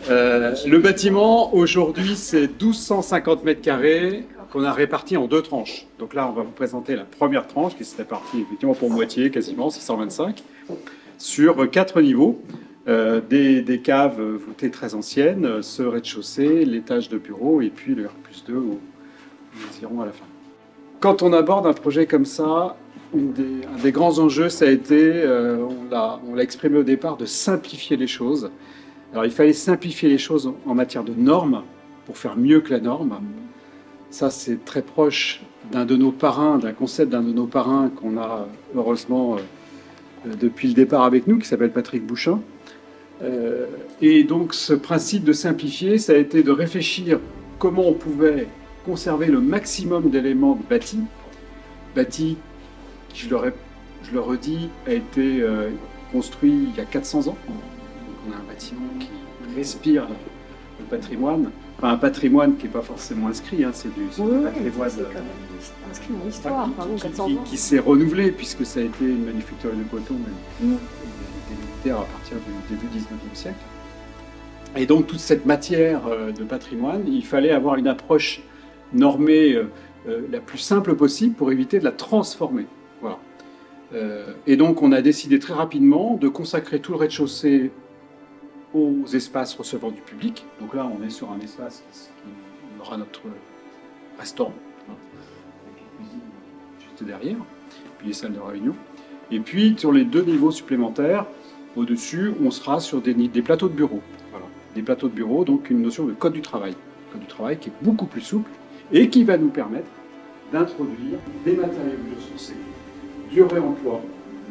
Le bâtiment, aujourd'hui, c'est 1250 mètres carrés qu'on a répartis en deux tranches. Donc là, on va vous présenter la première tranche qui se répartit effectivement pour moitié, quasiment 625, sur 4 niveaux. Des caves voûtées très anciennes, ce rez-de-chaussée, l'étage de bureau et puis le R+2 où nous irons à la fin. Quand on aborde un projet comme ça, un des grands enjeux, ça a été, on l'a exprimé au départ, de simplifier les choses. Alors il fallait simplifier les choses en matière de normes pour faire mieux que la norme. Ça, c'est très proche d'un de nos parrains, d'un concept d'un de nos parrains qu'on a heureusement depuis le départ avec nous, qui s'appelle Patrick Bouchin. Et donc ce principe de simplifier, ça a été de réfléchir comment on pouvait conserver le maximum d'éléments de bâti. Bâti, qui, je le redis, a été construit il y a 400 ans. Donc on a un bâtiment qui respire le patrimoine. Enfin, un patrimoine qui n'est pas forcément inscrit, hein, c'est du patrimoine inscrit dans l'histoire, qui s'est renouvelé, puisque ça a été une manufacture de coton et des militaires à partir du début du 19e siècle. Et donc toute cette matière de patrimoine, il fallait avoir une approche normée la plus simple possible pour éviter de la transformer. Voilà. Et donc on a décidé très rapidement de consacrer tout le rez-de-chaussée aux espaces recevant du public. Donc là, on est sur un espace qui aura notre restaurant, hein, avec la cuisine juste derrière, puis les salles de réunion. Et puis, sur les 2 niveaux supplémentaires, au-dessus, on sera sur des plateaux de bureau. Voilà. Des plateaux de bureau, donc une notion de code du travail. Code du travail qui est beaucoup plus souple et qui va nous permettre d'introduire des matériaux biosourcés, du réemploi,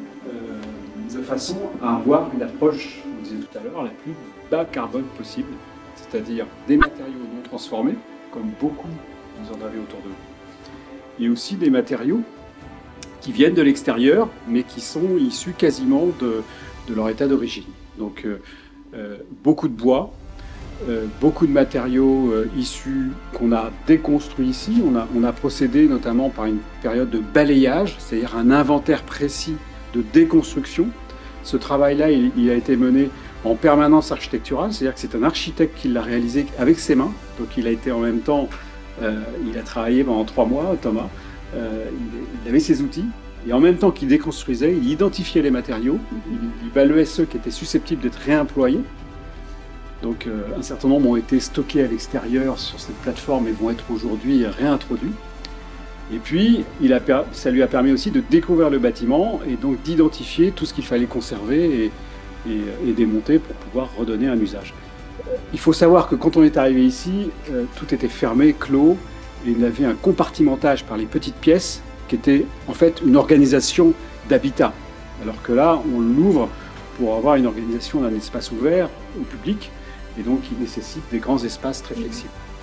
de façon à avoir une approche, on disait tout à l'heure, la plus bas carbone possible, c'est-à-dire des matériaux non transformés, comme beaucoup vous en avez autour de vous, et aussi des matériaux qui viennent de l'extérieur, mais qui sont issus quasiment de leur état d'origine. Donc beaucoup de bois, beaucoup de matériaux issus qu'on a déconstruits ici. On a procédé notamment par une période de balayage, c'est-à-dire un inventaire précis de déconstruction. Ce travail-là, il a été mené en permanence architecturale, c'est-à-dire que c'est un architecte qui l'a réalisé avec ses mains. Donc il a été en même temps, il a travaillé pendant 3 mois, Thomas. Il avait ses outils, et en même temps qu'il déconstruisait, il identifiait les matériaux, il évaluait ceux qui étaient susceptibles d'être réemployés. Donc un certain nombre ont été stockés à l'extérieur sur cette plateforme et vont être aujourd'hui réintroduits. Et puis, ça lui a permis aussi de découvrir le bâtiment et donc d'identifier tout ce qu'il fallait conserver et démonter pour pouvoir redonner un usage. Il faut savoir que quand on est arrivé ici, tout était fermé, clos, et il y avait un compartimentage par les petites pièces qui était en fait une organisation d'habitat. Alors que là, on l'ouvre pour avoir une organisation d'un espace ouvert au public, et donc il nécessite des grands espaces très flexibles.